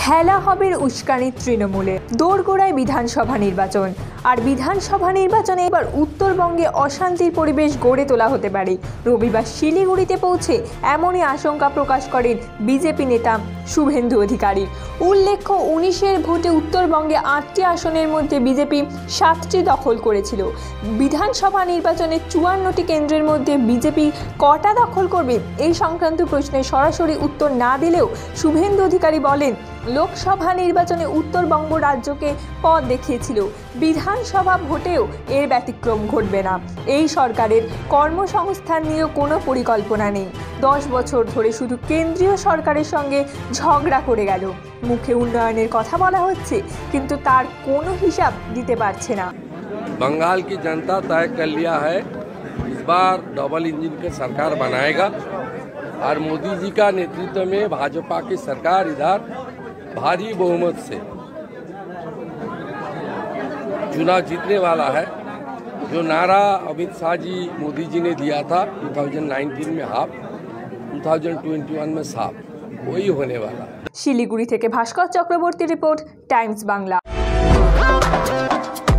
হেলা হবে উস্কানি তৃণমূলে, দোরগোড়ায় বিধানসভা নির্বাচন। আর বিধানসভা নির্বাচনে এবার উত্তরবঙ্গে অশান্তির পরিবেশ গড়ে তোলা হতে পারে। রবিবার শিলিগুড়িতে পৌঁছে এমনই আশঙ্কা প্রকাশ করেন বিজেপি নেতা শুভেন্দু অধিকারী। উল্লেখ্য, 19-এর ভোটে উত্তরবঙ্গে 8টি আসনের মধ্যে বিজেপি 7টি দখল করেছিল। বিধানসভা নির্বাচনে 54টি কেন্দ্রের মধ্যে বিজেপি কটা দখল করবে এই সংক্রান্ত প্রশ্নে সরাসরি উত্তর না দিলেও শুভেন্দু অধিকারী বলেন, লোকসভা নির্বাচনে উত্তরবঙ্গ রাজ্যকে পথ দেখিয়েছিল, বিধানসভা ভোটেও এর ব্যতিক্রম ঘটবে না। এই সরকারের কর্মসংস্থান নিয়েও কোনো পরিকল্পনা নেই। 10 বছর ধরে শুধু কেন্দ্রীয় সরকারের সঙ্গে ঝগড়া করে গেল। মুখে উন্নয়নের কথা বলা হচ্ছে, কিন্তু তার কোনো হিসাব দিতে পারছে না। बंगाल की जनता तय कर लिया है, इस बार डबल इंजन की सरकार बनाएगा और मोदी जी का नेतृत्व में भाजपा की सरकार इधर भारी बहुमत से चुनाव जीतने वाला है। जो नारा अमित शाह जी मोदी जी ने दिया था 2019 में हाफ, 2021 में साफ, वही होने वाला है। শিলিগুড়ি থেকে ভাস্কর চক্রবর্তী রিপোর্ট, টাইমস বাংলা।